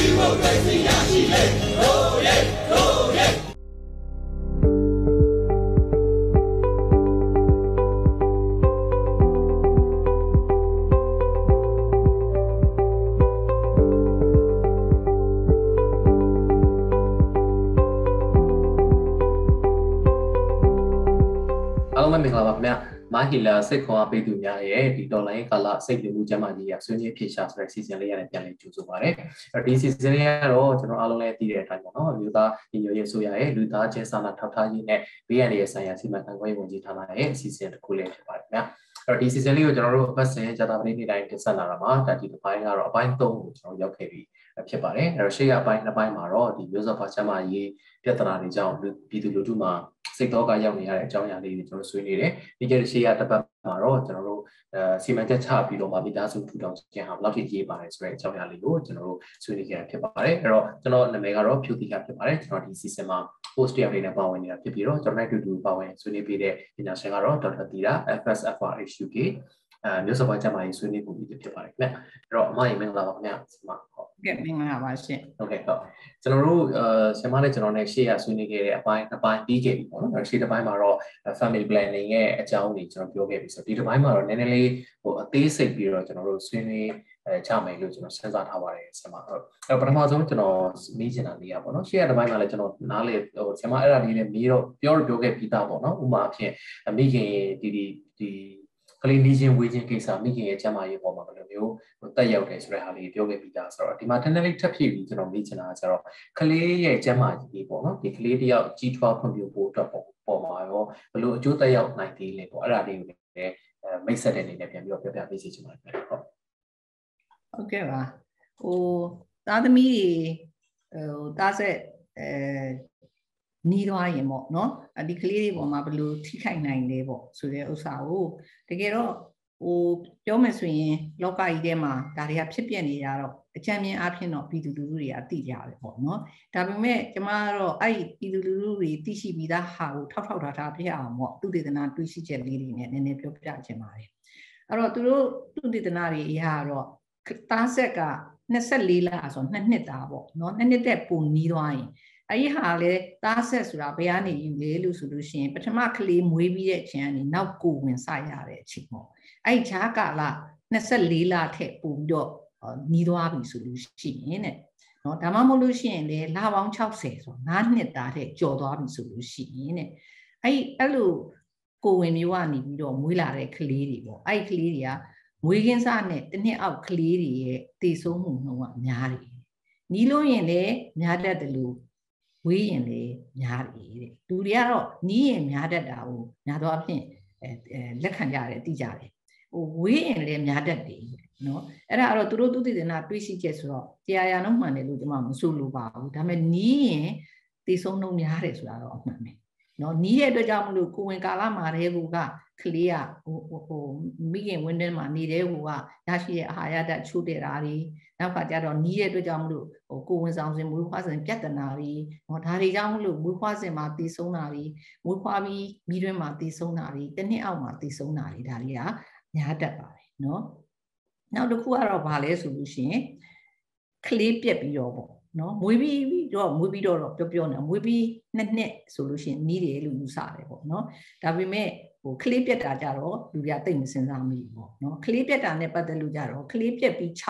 အားလုံးပဲမင်္ဂလာပါခင်ဗျာမာဟီလာစိတ်ခေါ်အားပေးသူများရဲ့ဒီဒေါ်လာကာလစိတ်ပြမှုကျမ်းမာကြီးရဆွေးနွေးဖြေရှာဆိုတဲ့ season လေးရတယ်ပြန်လည်ကြိုဆိုပါရစေဒီ season လေးကတော့ကျွန်တော်အားလုံးလည်းသိတဲ့အတိုင်းပေါ့နော်လူသားညီညွတ်ရေးဆိုရရဲ့လူသားချင်းစာနာထောက်ထားရေးနဲ့ဘေးရန်ရဲ့ဆိုင်ရာစီမံခန့်ခွဲရေးဝန်ကြီးဌာနရဲ့ season တစ်ခုလေးဖြစ်ပါတယ်ခင်ဗျာဒီ season လေးကိုကျွန်တော်တို့အပတ်စဉ်ဂျာတာပနေ့နေ့တိုင်းတင်ဆက်လာတာမှာဒါဒီတစ်ပိုင်းကတော့အပိုင်း3ကိုကျွန်တော်ရောက်ခဲ့ပြီးဖြစ်ပါတယ်ရှေ့ကအပိုင်း2ပိုင်းမှာတော့ဒီမျိုးစောဖာကျမ်းမာရေးပြဿနာတွေကြောင့်ပြည်သူလူထုမှာစိတ်တော့ကရောက်နေရတဲ့အကြောင်းအရာလေးတွေကျွန်တော်ဆွေးနွေးတယ်ဒီကျတဲ့ရှေ့ကတစ်ပတ်မှာတော့ကျွန်တော်တို့စီမံချက်ချပြီးတော့မိသားစုထူထောင်ခြင်းဟာဘယ်လောက်ထိရေးပါတယ်ဆိုတဲ့အကြောင်းအရာလေးကိုကျွန်တော်တို့ဆွေးနွေးကြရဖြစ်ပါတယ်အဲ့တော့ကျွန်တော်နာမည်ကတော့ဖြူတီကဖြစ်ပါတယ်ကျွန်တော်ဒီ season မှာ post ရလေးနဲ့ပါဝင်နေတာဖြစ်ပြီးတော့ကျွန်တော်နဲ့အတူတူပါဝင်ဆွေးနွေးပေးတဲ့ပညာရှင်ကတော့ဒေါက်တာတီတာ FSFRHUK မျိုးစောဖာကျမ်းမာရေးဆွေးနွေးပုံကြီးဖြစ်ပါတယ်ခင်ဗျအဲ့တော့အမကြီးမင်္ဂလာပါခင်ဗျဆရာမဟုတ်ကဲ့မင်္ဂလာပါရှင်ဟုတ်ကဲ့ဟုတ်ကျွန်တော်တို့ဆရာမနဲ့ကျွန်တော်နဲ့ရှေ့ရဆွေးနွေးခဲ့တဲ့အပိုင်းတစ်ပိုင်းပြီးခဲ့ပြီပေါ့နော်ရှေ့တစ်ပိုင်းမှာတော့ family planning ရဲ့အကြောင်းတွေကျွန်တော်ပြောခဲ့ပြီဆိုတော့ဒီတစ်ပိုင်းမှာတော့နည်းနည်းလေးအသေးစိတ်ပြီးတော့ကျွန်တော်တို့ဆွေးနွေးကြမယ်လို့ကျွန်တော်စဉ်းစားထားပါတယ်ဆရာမဟုတ်အဲ့ပထမဆုံးကျွန်တော်မေးချင်တာလေးอ่ะပေါ့နော်ရှေ့ရတစ်ပိုင်းမှာလည်းကျွန်တော်နားလေဆရာမအဲ့ဒါလေးလည်းမေးတော့ပြောခဲ့ပြီးသားပေါ့နော်ဥပမာအဖြစ်မိခင်ဒီကလေးနီးချင်းဝေးချင်းကိစ္စမိခင်ရဲ့ကျန်းမာရေးပေါ်မှာဘယ်လိုမျိုးတက်ရောက်တယ်ဆိုတဲ့ဟာလေးပြောခဲ့ပြီးသားဆိုတော့ဒီမှာတန်းတန်းလေးထပ်ဖြည့်ပြီးကျွန်တော်မေးချင်တာကျတော့ကလေးရဲ့ကျန်းမာရေးပေါ့နော်ဒီကလေးတယောက်ကြီးထွားဖွံ့ဖြိုးဖို့အတွက်ပေါ်မှာရောဘယ်လိုအကျိုးသက်ရောက်နိုင်သေးလဲပေါ့အဲ့ဒါလေးကိုလည်းမိတ်ဆက်တဲ့အနေနဲ့ပြန်ပြီးတော့ပြောပြပေးစီချင်ပါတယ်ဟုတ်ကဲ့ပါသားသမီးသားဆက်နီးသွားရင်ပေါ့နော်ဒီကလေးတွေပေါ်မှာဘယ်လိုထိခိုက်နိုင်လဲပေါ့ဆိုတဲ့ဥစ္စာကိုတကယ်တော့ပြောမယ်ဆိုရင်လောကကြီးထဲမှာဒါတွေကဖြစ်ပျက်နေကြတော့အကြံဉာဏ်အဖြစ်တော့ပြည်သူလူထုတွေကသိကြတယ်ပေါ့နော်ဒါပေမဲ့ကျမကတော့အဲ့ဒီပြည်သူလူထုတွေသိရှိပြီးသားဟာကိုထောက်ထားပြအောင်ပေါ့သူတေသနာတွေးရှိချက်လေးတွေနဲ့နည်းနည်းပြောပြချင်ပါတယ်အဲ့တော့သူတို့သူတေသနာတွေအရာတော့သားဆက်က24လဆို2နှစ်သားပေါ့နော်2နှစ်တက်ပုံနီးသွားရင်အဲ့ဒီဟာလေသားဆက်ဆိုတာဘယ်ကနေယူလဲလို့ဆိုလို့ရှိရင်ပထမကလေးမွေးပြီးတဲ့အချိန်ကနေနောက်ကိုဝင်စရတဲ့အချိန်ပေါ့အဲ့ဒီခြားကာလ24လထက်ပိုပြီးတော့နီးသွားပြီဆိုလို့ရှိရင်တဲ့နော်ဒါမှမဟုတ်လို့ရှိရင်လေလပေါင်း60ဆို9နှစ်သားထက်ကျော်သွားပြီဆိုလို့ရှိရင်တဲ့အဲ့လိုကိုဝင်မျိုးကနေပြီးတော့မွေးလာတဲ့ကလေးတွေပေါ့အဲ့ဒီကလေးတွေကမွေးကင်းစနဲ့တစ်နှစ်အောက်ကလေးတွေရဲ့တည်ဆုံးမှုနှုန်းကများတယ်နီးလို့ရင်လည်းများတတ်တယ်လို့ဝေးရင်လေများတယ်တဲ့လူတွေကတော့နီးရင်များတတ်တာကိုများတော့အဖြစ်လက်ခံကြတယ်သိကြတယ်ဝေးရင်လည်းများတတ်တယ်နော်အဲ့ဒါကတော့သူတို့သူတည်တဲ့နာတွေးရှိချက်ဆိုတော့တရားရနှုံးမှန်တယ်လို့ကျွန်မမဆိုလိုပါဘူးဒါပေမဲ့နီးရင်တည်ဆုံးနှုန်းများတယ်ဆိုတာတော့အမှန်ပဲနော်နီးတဲ့အတွက်ကြောင့်မလို့ကိုဝင်ကာလမှာတဲ့ကူကကလေးကမိခင်ဝင်းထဲမှာနေတဲ့ကူကရရှိတဲ့အာဟာရဓာတ်ချို့တဲ့တာတွေနောက်ခါကျတော့နီးတဲ့အတွက်ကြောင့်မလို့ကိုဝင်ဆောင်စဉ်မွေးဖွားစဉ်ပြဿနာတွေဒါတွေကြောင့်မလို့မွေးဖွားစဉ်မှာတည်ဆုံးတာတွေမွေးဖွားပြီးမိတွင်းမှာတည်ဆုံးတာတွေတစ်နှစ်အောက်မှာတည်ဆုံးတာတွေဒါတွေကများတတ်ပါတယ်နော်နောက်တစ်ခုကတော့ဗာလဲဆိုလို့ရှိရင်ကလေးပြက်ပြီးတော့ပေါ့နော်မွေးပြီးတော့ပြောနေမွေးပြီး2နှစ်ဆိုလို့ရှိရင်နီးတယ်လို့ယူဆတယ်ပေါ့နော်ဒါပေမဲ့ကလေးပြက်တာကြတော့လူပြတိတ်မစင်စားမိဘူးပေါ့နော်ကလေးပြက်တာနဲ့ပတ်သက်လို့ကြတော့ကလေးပြက်ပြီး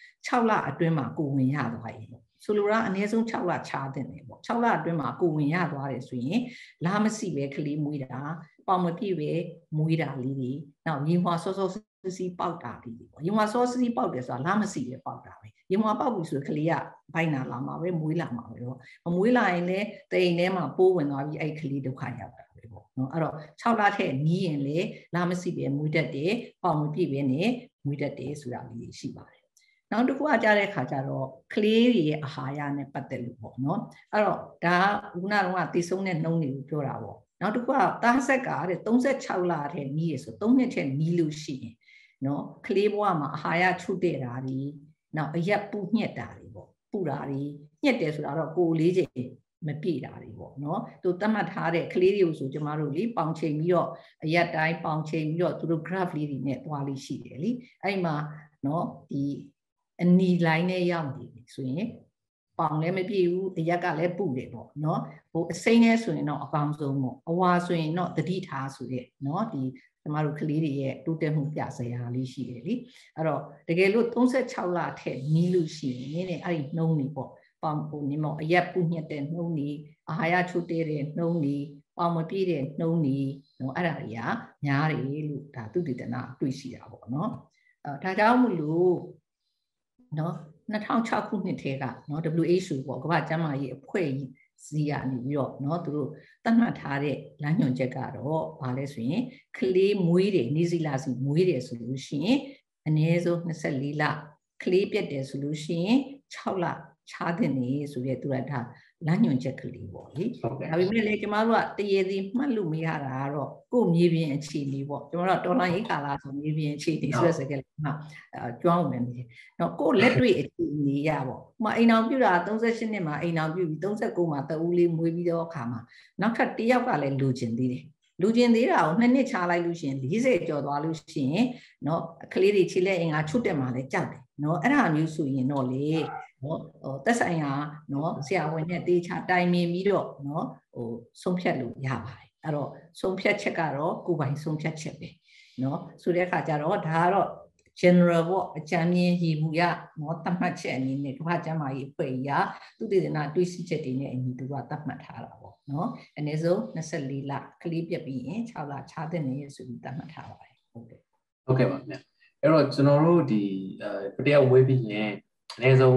6လအတွင်းမှာကိုဝင်ရသွားရင်ပေါ့ဆိုလိုတာအနည်းဆုံး6လချားတင်တယ်ပေါ့6လအတွင်းမှာကိုဝင်ရသွားတယ်ဆိုရင်လာမစီပဲကလေးမွေးတာပေါင်မပြည့်ပဲမွေးတာလေးတွေနောက်ရင်မွာစောစီးပေါက်တာလေးတွေပေါ့ရင်မွာစောစီးပေါက်တယ်ဆိုတာလာမစီပဲပေါက်တာပဲရင်မွာပေါက်ပြီဆိုရင်ကလေးကဘိုင်းနာလာမှာပဲမွေးလာမှာပဲပေါ့မမွေးလာရင်လည်းတိမ်ထဲမှာပိုးဝင်သွားပြီးအဲ့ကလေးဒုက္ခရောက်တာပဲပေါ့နော်အဲ့တော့6လထက်နီးရင်လေလာမစီပဲမွေးတတ်တယ်ပေါင်မပြည့်ပဲနဲ့မွေးတတ်တယ်ဆိုတာလေးရှိပါတယ်နောက်တစ်ခုကကြားတဲ့ခါကျတော့ကလေးတွေရဲ့အာဟာရနဲ့ပတ်သက်လို့ပေါ့နော်အဲ့တော့ဒါခုနကတည်ဆုံးတဲ့နှုံးတွေကိုပြောတာပေါ့နောက်တစ်ခုကသားဆက်ကတဲ့36လထက်နီးရဆို3နှစ်ထက်နီးလို့ရှိရင်နော်ကလေးဘဝမှာအာဟာရချုပ်တဲ့တာတွေနောက်အရက်ပူညက်တာတွေပေါ့ပူတာတွေညက်တယ်ဆိုတာတော့ကိုယ်လေးချိန်မပြည့်တာတွေပေါ့နော်သူသတ်မှတ်ထားတဲ့ကလေးတွေကိုဆိုကျမတို့လေပေါင်ချိန်ပြီးတော့အရက်တိုင်းပေါင်ချိန်ပြီးတော့သူတို့ graph လေးတွေနဲ့သွားလေးရှိတယ်လीအဲ့မှာနော်ဒီအနီလိုင်းနဲ့ရောက်နေပြီဆိုရင်ပေါင်လည်းမပြည့်ဘူးအရက်ကလည်းပုတယ်ပေါ့နော်ဟိုအစိမ်းနဲ့ဆိုရင်တော့အကောင်းဆုံးပေါ့အဝါဆိုရင်တော့တတိထားဆိုတဲ့နော်ဒီကျမတို့ကလေးတွေရဲ့တိုးတက်မှုပြစရာလေးရှိတယ်လေအဲ့တော့တကယ်လို့36လထက်နီးလို့ရှိရင်တဲ့အဲ့ဒီနှုံးနေပေါ့ပေါင်ပုံနေမောအရက်ပုညက်တဲ့နှုံးနေအာဟာရချို့တဲ့တဲ့နှုံးနေပေါင်မပြည့်တဲ့နှုံးနေနော်အဲ့ဒါတွေကများတယ်လို့ဒါသုတေသနတွေ့ရှိတာပေါ့နော်ဒါကြောင့်မလို့နော်2006ခုနှစ်ထဲကနော် WHO ပေါ့ကမ္ဘာ့ကျန်းမာရေးအဖွဲ့ကြီးစီကနေပြီးတော့နော်သူတို့သတ်မှတ်ထားတဲ့လမ်းညွှန်ချက်ကတော့ဘာလဲဆိုရင်ကလေးမွေးတယ်နေစီလာစီမွေးတယ်ဆိုလို့ရှိရင်အနည်းဆုံး24လကလေးပြတ်တယ်ဆိုလို့ရှိရင်6လခြားတဲ့နေဆိုရဲသူကဒါလမ်းညွှန်ချက်ကလေးပေါ့လေဒါပေမဲ့လေကျမတို့ကတရေသေးမှတ်လို့မရတာကတော့ကို့မြေပြင်အခြေအနေပေါ့ကျမတို့ဒေါ်လာရေးကာလာဆိုမြေပြင်အခြေအနေဆိုတဲ့စကားလုံးကကျွမ်းဝင်နေတယ်တော့ကို့လက်တွေ့အခြေအနေရပေါ့ဥပမာအိမ်အောင်ပြတာ38နှစ်မှာအိမ်အောင်ပြပြီး39မှာတဦးလေးမွေးပြီးတော့အခါမှာနောက်ထပ်တစ်ယောက်ကလည်းလူကျင်သေးတယ်လူကျင်သေးတာကို2နှစ်ချလိုက်လို့ရှိရင်40ကျော်သွားလို့ရှိရင်เนาะကလေးတွေခြေလက်အင်္ဂါချွတ်တက်မှလည်းကြောက်တယ်เนาะအဲ့ဒါမျိုးဆိုရင်တော့လေเนาะသက်ဆိုင်ရာเนาะဆရာဝန်နဲ့တေချာတိုင်ပင်ပြီးတော့เนาะဆုံးဖြတ်လို့ရပါတယ်အဲ့တော့ဆုံးဖြတ်ချက်ကတော့ကိုယ်ပိုင်ဆုံးဖြတ်ချက်ပဲเนาะဆိုတဲ့အခါကျတော့ဒါကတော့ general ပေါ့အကြမ်းမြင်ရည်မှုရเนาะသတ်မှတ်ချက်အနေနဲ့ကမ္ဘာ့ကျန်းမာရေးအဖွဲ့ကြီးကသူတေသနတွေးစီချက်တွေနဲ့အညီသူကသတ်မှတ်ထားတာပေါ့เนาะအနည်းဆုံး24လကလေးပြတ်ပြီးရင်6လခြားတဲ့နေရဆိုပြီးသတ်မှတ်ထားပါတယ်ဟုတ်ကဲ့ဟုတ်ကဲ့ပါခင်ဗျအဲ့တော့ကျွန်တော်တို့ဒီတရားဝေးပြီးရင်အနည်းဆုံး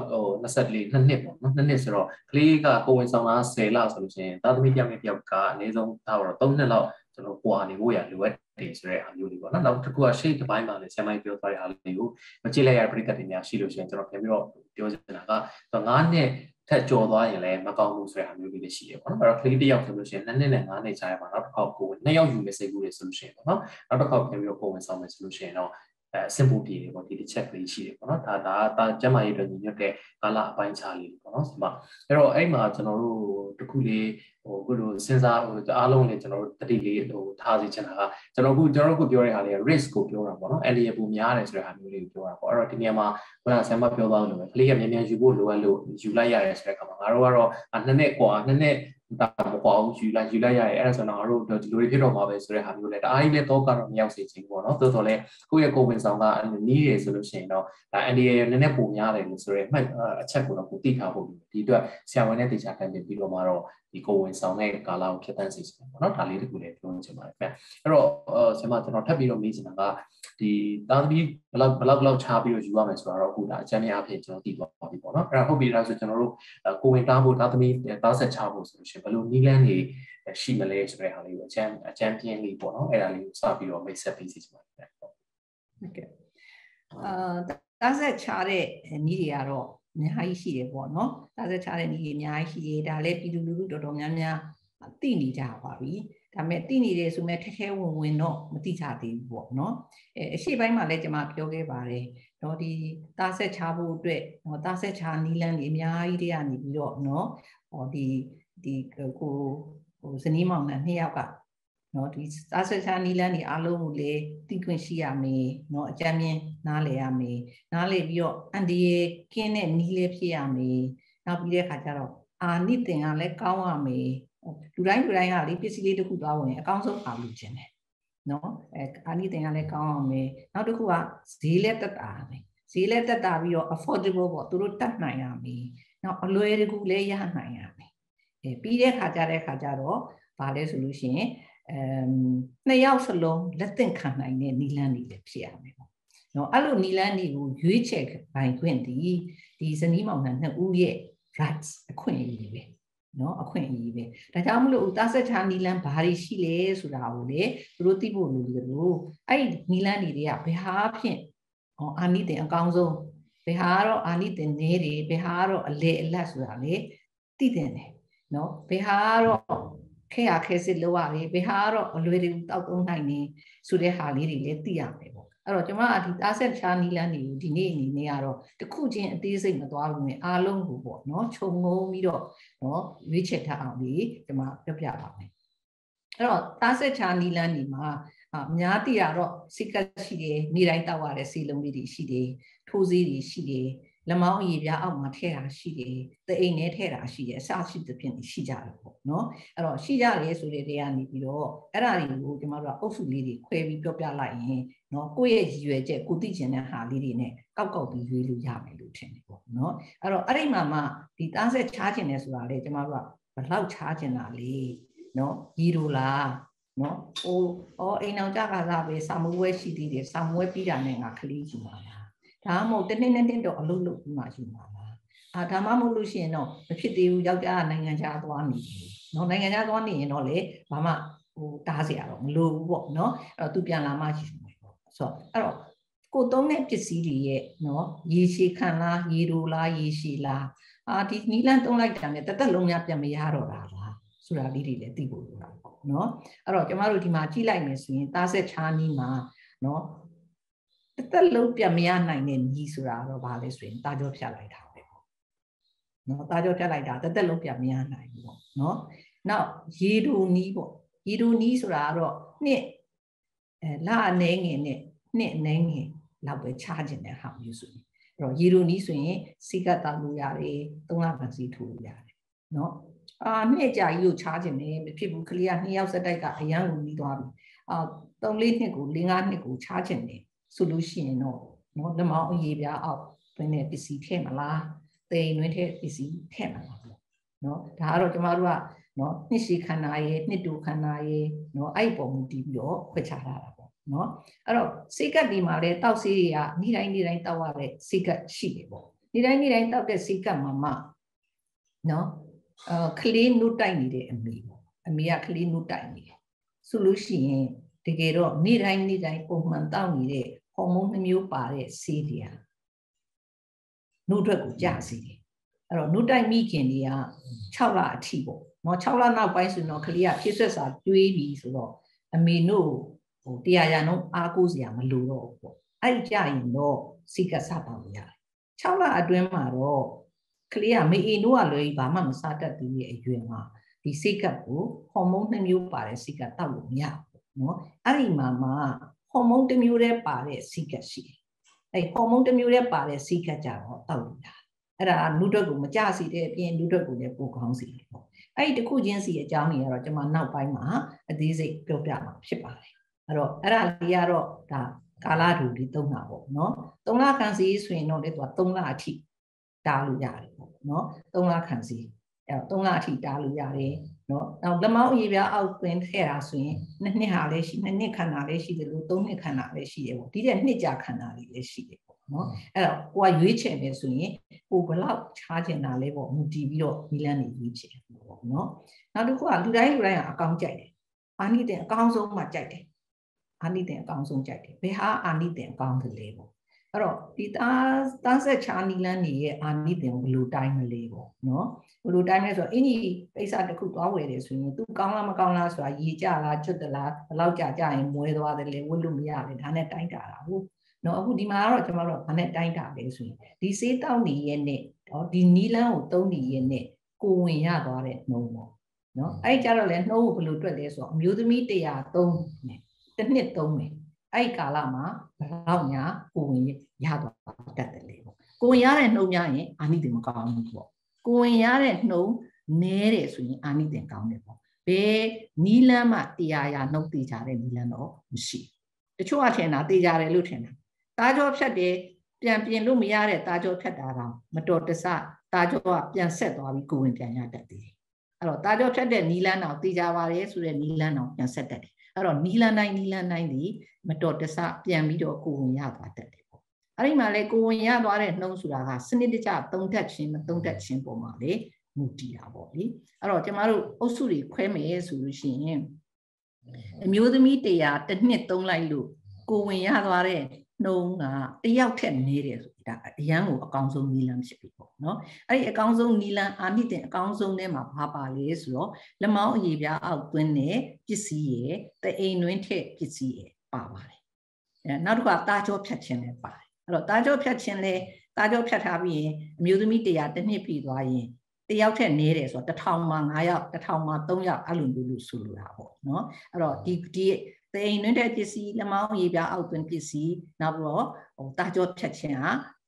24 2နှစ်ပေါ့နော်2နှစ်ဆိုတော့ကလေးကကိုဝင်ဆောင်တာ10လဆိုလို့ရှိရင်သားသမီးတစ်ယောက်ကအနည်းဆုံးဒါတော့3နှစ်လောက်ကျွန်တော်ပွာနေဖို့ရလိုအပ်တယ်ဆိုတဲ့အမျိုးလေးပေါ့နော်နောက်တစ်ခုကရှေ့တစ်ပိုင်းမှာလည်းဆရာမပြောသွားတဲ့အားလေးကိုမကြည့်လိုက်ရတဲ့ပရိသတ်တွေများရှိလို့ရှိရင်ကျွန်တော်ပြန်ပြီးတော့ပြောချင်တာက9နှစ်ထက်ကျော်သွားရင်လည်းမကောင်းဘူးဆိုတဲ့အမျိုးလေးတွေရှိတယ်ပေါ့နော်အဲ့တော့ကလေးတစ်ယောက်ဆိုလို့ရှိရင်2နှစ်နဲ့9နှစ်ကြာရမှာနောက်တစ်ခေါက်ကိုဝင်2ယောက်ယူမယ်စိတ်ကူးတယ်ဆိုလို့ရှိရင်ပေါ့နော်နောက်တစ်ခေါက်ပြန်ပြီးတော့ကိုဝင်ဆောင်မယ်ဆိုလို့ရှိရင်တော့စင်ပူပြေတယ်ပေါ့ဒီတစ်ချက်ကလေးရှိတယ်ပေါ့နော်ဒါကျန်းမာရေးအတွက်ညီညွတ်တဲ့ကာလအပိုင်းခြားလေးပေါ့နော်ဒီမှာအဲ့တော့အဲ့မှာကျွန်တော်တို့တခုလေးခုလိုစဉ်းစားအားလုံးလည်းကျွန်တော်တို့တတိလေးထားစီချင်တာကကျွန်တော်တို့ပြောတဲ့ဟာလေး risk ကိုပြောတာပေါ့နော်အဲ့ဒီပူများတယ်ဆိုတဲ့ဟာမျိုးလေးကိုပြောတာပေါ့အဲ့တော့ဒီနေရာမှာခုနဆမ်မပြောသွားလို့ပဲကလေးကမြန်ယူဖို့လိုအပ်လို့ယူလိုက်ရတယ်ဆိုတဲ့အခါမှာငါတို့ကတော့2နှစ်กว่า2နှစ်တာမကွာဘူးယူလိုက်ရတယ်အဲ့ဒါဆိုတော့ငါတို့ဒီလိုတွေဖြစ်တော့မှာပဲဆိုတဲ့ဟာမျိုးလဲတအားကြီးလဲတော့ကတော့မရောက်စေချင်ဘူးပေါ့နော်သို့တော်လဲကိုယ့်ရဲ့ကိုယ်ဝင်ဆောင်ကနီးတယ်ဆိုလို့ရှိရင်တော့ဒါအန်ဒီရဲ့နည်းနည်းပုံများတယ်လို့ဆိုရဲမှတ်အချက်ကိုတော့ကိုသိထားဖို့ဒီအတွက်ဆရာဝန်နဲ့တေချာခံပြီးတော့မှတော့ဒီကိုဝင်ဆောင်တဲ့ကာလကိုဖြတ်သန်းစေချင်တယ်ပေါ့နော်ဒါလေးတခုလည်းပြောချင်ပါတယ်ခင်ဗျအဲ့တော့ဆရာမကျွန်တော်ထပ်ပြီးတော့မေးချင်တာကဒီသားသမီးဘလောက်ချားပြီးတော့ယူရမယ်ဆိုတော့အခုဒါအကြမ်းများအဖြစ်ကျွန်တော်သိသွားပါပြီပေါ့နော်အဲ့ဒါဟုတ်ပြီလားဆိုကျွန်တော်တို့ကိုဝင်တားဖို့သားသမီးသားဆက်ချဖို့ဆိုလို့ရှိရင်ဘယ်လိုနည်းလမ်းတွေရှိမလဲဆိုတဲ့ဟာလေးကိုအကြမ်းပြင်းလေးပေါ့နော်အဲ့ဒါလေးကိုစပြီးတော့မိတ်ဆက်ပေးစီချင်ပါတယ်ဟုတ်ကဲ့သားဆက်ချတဲ့နည်းတွေကတော့အများကြီးရှိတယ်ပေါ့နော်သားဆက်ချတဲ့နည်းတွေအများကြီးရှိတယ်ဒါလည်းပြည်သူလူထုတော်တော်များများသိနေကြပါပြီဒါပေမဲ့သိနေတယ်ဆိုမဲ့ထဲဝင်တော့မသိကြသေးဘူးပေါ့နော်အရှိပိုင်းမှာလည်းကျွန်မပြောခဲ့ပါတယ်တော့ဒီသားဆက်ချဖို့အတွက်သားဆက်ချနီးလန်းတွေအများကြီးတွေကနေပြီးတော့နော်ဒီကိုဇနီးမောင်နှံ2ယောက်ကနော်ဒီသားဆက်ချနီးလန်းတွေအားလုံးကိုလေသိခွင့်ရှိရမယ်နော်အကြမ်းမြင်နားလည်ရမယ်နားလည်ပြီးတော့အန်ဒီရဲ့ကင်းတဲ့နီးလေးဖြစ်ရမယ်နောက်ပြီးတဲ့အခါကျတော့အာနိသင်ကလည်းကောင်းရမယ်လူတိုင်းကလေပစ္စည်းလေးတစ်ခုသွားဝင်အကောင်းဆုံးပါလို့ခြင်းတယ်နော်အာနိသင်ကလည်းကောင်းအောင်မယ်နောက်တစ်ခုကဈေးလည်းတက်တာမယ်ဈေးလည်းတက်တာပြီးတော့ affordable ပေါ့သူတို့တတ်နိုင်ရမယ်နောက်အလွယ်တကူလည်းရနိုင်ရမယ်ပြီးတဲ့ခါကျတော့ဗာလဲဆိုလို့ရှိရင်2ယောက်စလုံးလက်သင့်ခံနိုင်တဲ့နီလန်းတွေလည်းဖြစ်ရမယ်ပေါ့နော်အဲ့လိုနီလန်းတွေကိုရွေးချယ်ပိုင်ခွင့်ဒီဇနီးမောင်နှံ2ဦးရဲ့ rights အခွင့်အရေးပဲနော်အခွင့်အရေးပဲဒါကြောင့်မလို့သားဆက်ချာနီလန်းဘာတွေရှိလဲဆိုတာကိုလေသူတို့သိဖို့လိုတယ်လို့အဲ့ဒီနီလန်းတွေကဘယ်ဟာဖြင့်အာနိသင်အကောင်းဆုံးဘယ်ဟာကတော့အာနိသင်နည်းတယ်ဘယ်ဟာကတော့အလေအလတ်ဆိုတာလေသိတယ်နော်ဘယ်ဟာကတော့ခဲစစ်လောက်ရတယ်ဘယ်ဟာကတော့အလွယ်တကူတောက်သုံးနိုင်နေဆိုတဲ့ဟာလေးတွေလည်းသိရမယ်ပေါ့အဲ့တော့ကျွန်မဒီသားဆက်ချာနီလန်းတွေကိုဒီနေ့အနေနဲ့ကတော့တစ်ခုချင်းအသေးစိတ်မသွားဘူးနဲ့အားလုံးကိုပေါ့နော်ခြုံငုံပြီးတော့နော်ရွေးချယ်ထားအောင်ဒီကျွန်မပြောပြပါမယ်အဲ့တော့သားဆက်ချာနီလန်းဒီမှာအများသိရတော့စိတ်ကရှိတယ်နေ့တိုင်းတောက်ရတဲ့စီလုံးလေးတွေရှိတယ်ထိုးဆေးတွေရှိတယ်လက်မောင်းအရေပြားအောက်မှာထည့်တာရှိတယ်တအိမ်နဲ့ထည့်တာရှိတယ်အစရှိသဖြင့်ရှိကြတယ်ပေါ့နော်အဲ့တော့ရှိကြတယ်ဆိုတဲ့တရားနေပြီးတော့အဲ့ဒါတွေကိုကျွန်တော်တို့ကအုပ်စုလေးတွေခွဲပြီးပြောပြလိုက်ရင်နော်ကိုယ့်ရဲ့ရည်ရွယ်ချက်ကိုသိချင်တဲ့ဟာလေးတွေနဲ့ကောက်ပြီးရွေးလို့ရမယ်လို့ထင်တယ်ပေါ့နော်အဲ့တော့အဲ့ဒီမှာမှဒီသားဆက်ချားချင်တယ်ဆိုတာလေကျွန်တော်တို့ကဘလောက်ချားချင်တာလေနော်ရီလိုလားနော်ဟိုအိမ်အောင်ကြကစားပဲစာမွေးရှိသေးတယ်စာမွေးပြီးတာနဲ့ငါကလေးကြီးပါလားဒါမှမဟုတ်တစ်နှစ်တော့အလုပ်လုပ်ပြီးမှရှိမှာလားဒါမှမဟုတ်လို့ရှိရင်တော့မဖြစ်သေးဘူးယောက်ျားနိုင်ငံခြားသွားနေတယ်နော်နိုင်ငံခြားသွားနေရင်တော့လေဘာမှတားเสียရတော့မလိုဘူးပေါ့နော်အဲ့တော့သူပြန်လာမှရှိမှာပေါ့ဆိုတော့အဲ့တော့ကိုသုံးတဲ့ပစ္စည်းတွေရဲ့နော်ရေရှည်ခံလားရေလိုလားရေရှည်လားဒီနီလန်းသုံးလိုက်တာနဲ့တသက်လုံးများပြန်မရတော့တာလားဆိုတာလေးတွေလည်းသိဖို့လိုတာပေါ့နော်အဲ့တော့ကျမတို့ဒီမှာကြည့်လိုက်မယ်ဆိုရင်သားဆက်ချားနီးမှာနော်တသက်လုံးပြန်မရနိုင်တဲ့ညီဆိုတာတော့ဘာလဲဆိုရင်တာကြောဖြတ်လိုက်တာပဲပေါ့နော်တာကြောဖြတ်လိုက်တာတသက်လုံးပြန်မရနိုင်ဘူးပေါ့နော်နောက်ရေဒူနီးပေါ့ရေဒူနီးဆိုတာကတော့နှစ်လအနေငယ်နဲ့နှစ်အနေငယ်လောက်ပဲချခြင်းတဲ့ဟာမျိုးဆိုရင်အဲ့တော့ရေဒူနီးဆိုရင်စိကတ်တောက်လို့ရတယ်သုံးလပန်းစီထိုးလို့ရတယ်နော်နှစ်ကြာကြီးကိုချခြင်းနဲ့မဖြစ်ဘူးကလေးက2ယောက်ဆက်တိုက်ကအရန်ကိုနီးသွားပြီ3-4နှစ်ကို4-5နှစ်ကိုချခြင်းနဲ့ဆိုလို့ရှိရင်တော့နော်လက်မောင်းအရေပြားအောက်ဘယ်နဲ့ပစ္စည်းထည့်မလားတိမ်တွင်းထည့်ပစ္စည်းထည့်မလားပေါ့နော်ဒါကတော့ကျမတို့ကနော်နှစ်ရှည်ခန္ဓာရဲ့နှစ်တူခန္ဓာရဲ့နော်အဲ့ပုံမူတည်ပြီးတော့ခွဲခြားထားတာပေါ့နော်အဲ့တော့စိတ်ကပ်ဒီမှာလဲတောက်ဆေးတွေကနေ့တိုင်းတောက်ရတဲ့စိတ်ကပ်ရှိတယ်ပေါ့နေ့တိုင်းတောက်တဲ့စိတ်ကပ်မှာမှနော်ကလေးနုတိုက်နေတဲ့အမေပေါ့အမေကကလေးနုတိုက်နေတယ်ဆိုလို့ရှိရင်တကယ်တော့နေ့တိုင်းပုံမှန်တောက်နေတဲ့ဟော်မုန်းနှမျိုးပါတဲ့ဆေးတွေကနှုတ်ထွက်ကိုကျစေတယ်အဲ့တော့နှုတ်တိုက်မိခင်တွေက6လအထိပေါ့နော်6လနောက်ပိုင်းဆိုတော့ကလေးကဖြည့်ဆွက်စာကျွေးပြီဆိုတော့အမေတို့100%လုံးအားကိုးစရာမလိုတော့ဘူးပေါ့အဲ့ကြရင်တော့စိတ်ကစားပါလို့ရတယ်6လအတွင်းမှာတော့ကလေးကမေအိနိုးကလွယ်ဘာမှမစားတတ်သေးတဲ့အရွယ်မှာဒီစိတ်ကကိုဟော်မုန်းနှမျိုးပါတဲ့စိတ်ကတောက်လို့မရဘူးနော်အဲ့ဒီမှာဟော်မုန်းတစ်မျိုးတည်းပါတဲ့စိတ်ကရှိတယ်အဲ့ဟော်မုန်းတစ်မျိုးတည်းပါတဲ့စိတ်ကကြတော့တောက်လို့ရတယ်အဲ့ဒါနုထွက်ကိုမကြစီတဲ့အပြင်နုထွက်ကိုလည်းပိုကောင်းစီတယ်ပေါ့အဲ့ဒီတစ်ခုချင်းစီအကြောင်းတွေကတော့ကျွန်မနောက်ပိုင်းမှာအသေးစိတ်ပြောပြမှာဖြစ်ပါတယ်အဲ့တော့အဲ့ဒါလေးကတော့ဒါကာလတူလေးသုံးတာပေါ့နော်3လခန့်စီဆိုရင်တော့လေသူက3လအထိတားလို့ရတယ်ပေါ့နော်3လခန့်စီအဲ့တော့3လအထိတားလို့ရတယ်နော်နောက်လက်မောင်းအရေပြားအောက်သွင်းထည့်တာဆိုရင်2နှစ်ဟာလည်းရှိ2နှစ်ခန္ဓာလည်းရှိတယ်လို့3နှစ်ခန္ဓာလည်းရှိတယ်ပေါ့ဒီတဲ့နှစ်ကြာခန္ဓာလေးလည်းရှိတယ်ပေါ့နော်အဲ့တော့ကိုကရွေးချယ်မယ်ဆိုရင်ကိုဘလောက်ချားချင်တာလဲပေါ့မူတည်ပြီးတော့မိလန်းနေရွေးချယ်ပေါ့နော်နောက်တစ်ခုကလူတိုင်းကအကောင်းကြိုက်တယ်အာနိသင်အကောင်းဆုံးမှကြိုက်တယ်အာနိသင်အကောင်းဆုံးကြိုက်တယ်ဘယ်ဟာအာနိသင်အကောင်းတယ်လဲပေါ့အဲ့တော့ဒီသားဆက်ချားနီလန်းနေရဲ့အာနိသင်ဘယ်လိုတိုင်းမလဲပေါ့နော်ဘယ်လိုတိုင်းလဲဆိုတော့အင်းကြီးပိဿတစ်ခုသွားဝယ်တယ်ဆိုရင်သူကောင်းလားမကောင်းလားဆိုတာရေကြလားကျွတ်တလားဘယ်လောက်ကြာရင်မွဲသွားတယ်လေဝတ်လို့မရလေဒါနဲ့တိုင်းတာဟုတ်နော်အခုဒီမှာကတော့ကျွန်တော်တို့ဘာနဲ့တိုင်းတာလဲဆိုရင်ဒီဆေးတောက်နေရဲ့နဲ့ဒီနီလန်းကိုသုံးနေရဲ့နဲ့ကိုဝင်ရသွားတဲ့နှုံးပေါ့နော်အဲ့ကြတော့လေနှုံးကိုဘယ်လိုတွက်လဲဆိုတော့အမျိုးသမီး103နဲ့တစ်နှစ်သုံးမယ်အဲ့ကာလမှာဘယ်လောက်ညာကိုဝင်ရသွားတတ်တယ်လေပေါ့ကိုဝင်ရတဲ့နှုံးများရင်အာနိသင်မကောင်းဘူးပေါ့ကိုဝင်ရတဲ့နှုံးနဲတယ်ဆိုရင်အာနိသင်ကောင်းတယ်ပေါ့ဘယ်နီလန်းမှ100%နှုတ်တည်ကြတဲ့နီလန်းတော့မရှိတချို့ကထင်တာတည်ကြတယ်လို့ထင်တာသားကြောဖြတ်တယ်ပြန်ပြင်လို့မရတဲ့သားကြောဖြတ်တာတော့မတော်တဆသားကြောကပြန်ဆက်သွားပြီးကိုဝင်ပြန်ရတတ်တယ်အဲ့တော့သားကြောဖြတ်တဲ့နီလန်းတော့တည်ကြပါတယ်ဆိုတဲ့နီလန်းတော့ပြန်ဆက်တတ်တယ်အဲ့တော့နီလန်းတိုင်းဒီမတော်တဆပြန်ပြီးတော့ကိုဝင်ရသွားတတ်တယ်ပေါ့အဲ့ဒီမှာလေကိုဝင်ရသွားတဲ့နှုံးဆိုတာကစနစ်တကျသုံးတတ်ခြင်းမသုံးတတ်ခြင်းပုံမှာလေမူတည်တာပေါ့လေအဲ့တော့ကျမတို့အုပ်စုတွေခွဲမယ်ဆိုလို့ရှိရင်အမျိုးသမီး100တစ်နှစ်သုံးလိုက်လို့ကိုဝင်ရသွားတဲ့နှုံးကတယောက်ထက်နေတယ်ဆိုတာအရန်ကိုအကောင်းဆုံးနီလန်းဖြစ်ပြီပေါ့နော်အဲ့ဒီအကောင်းဆုံးနီလန်းအာနိသင်အကောင်းဆုံးထဲမှာဘာပါလဲဆိုတော့လက်မောင်းအရေပြားအောက်သွင်းတဲ့ပစ္စည်းရဲ့တအိမ်တွင်းထက်ပစ္စည်းရဲ့ပါပါတယ်နောက်တစ်ခါတာကြောဖြတ်ခြင်းလည်းပါတယ်အဲ့တော့တာကြောဖြတ်ခြင်းလည်းတာကြောဖြတ်ထားပြီးရင်အမျိုးသမီး100တစ်နှစ်ပြီသွားရင်တယောက်ထက်နေတယ်ဆိုတော့1000မှာ9ယောက်1000မှာ3ယောက်အဲ့လိုလို့ဆိုလိုတာပေါ့နော်အဲ့တော့ဒီတိမ်နှင်းတဲ့ပစ္စည်းလက်မောင်းရေပြားအောက်သွင်းပစ္စည်းနောက်ပြီးတော့တာကြောဖြတ်ခြင်းဟာ